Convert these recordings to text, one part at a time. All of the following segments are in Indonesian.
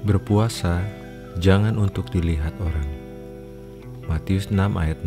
Berpuasa jangan untuk dilihat orang. Matius 6 ayat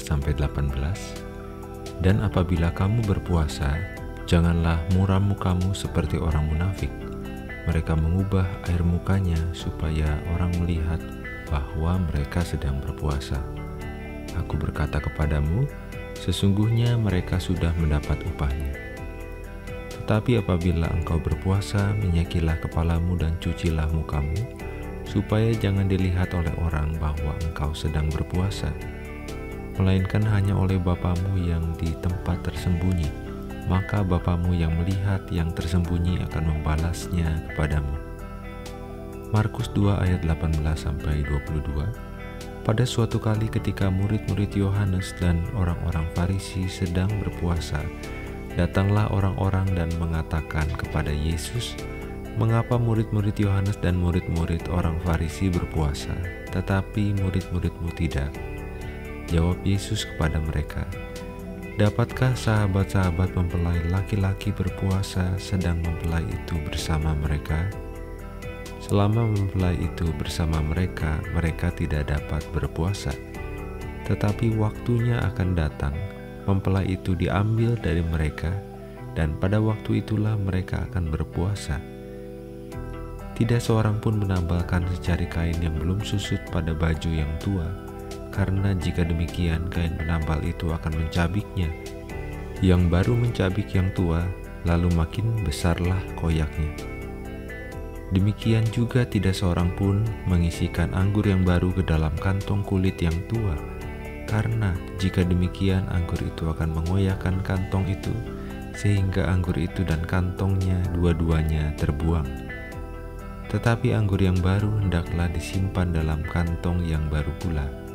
16-18. Dan apabila kamu berpuasa, janganlah muram mukamu seperti orang munafik. Mereka mengubah air mukanya supaya orang melihat bahwa mereka sedang berpuasa. Aku berkata kepadamu, sesungguhnya mereka sudah mendapat upahnya. Tetapi apabila engkau berpuasa, minyakilah kepalamu dan cucilah mukamu, supaya jangan dilihat oleh orang bahwa engkau sedang berpuasa, melainkan hanya oleh Bapamu yang di tempat tersembunyi. Maka Bapamu yang melihat yang tersembunyi akan membalasnya kepadamu. Markus 2 ayat 18-22. Pada suatu kali ketika murid-murid Yohanes dan orang-orang Farisi sedang berpuasa, datanglah orang-orang dan mengatakan kepada Yesus, "Mengapa murid-murid Yohanes dan murid-murid orang Farisi berpuasa, tetapi murid-murid-mu tidak?" Jawab Yesus kepada mereka, "Dapatkah sahabat-sahabat mempelai laki-laki berpuasa sedang mempelai itu bersama mereka? Selama mempelai itu bersama mereka, mereka tidak dapat berpuasa. Tetapi waktunya akan datang, mempelai itu diambil dari mereka, dan pada waktu itulah mereka akan berpuasa. Tidak seorang pun menambalkan secari kain yang belum susut pada baju yang tua, karena jika demikian kain penambal itu akan mencabiknya. Yang baru mencabik yang tua, lalu makin besarlah koyaknya. Demikian juga tidak seorang pun mengisikan anggur yang baru ke dalam kantong kulit yang tua, karena jika demikian anggur itu akan mengoyakkan kantong itu, sehingga anggur itu dan kantongnya dua-duanya terbuang. Tetapi anggur yang baru hendaklah disimpan dalam kantong yang baru pula.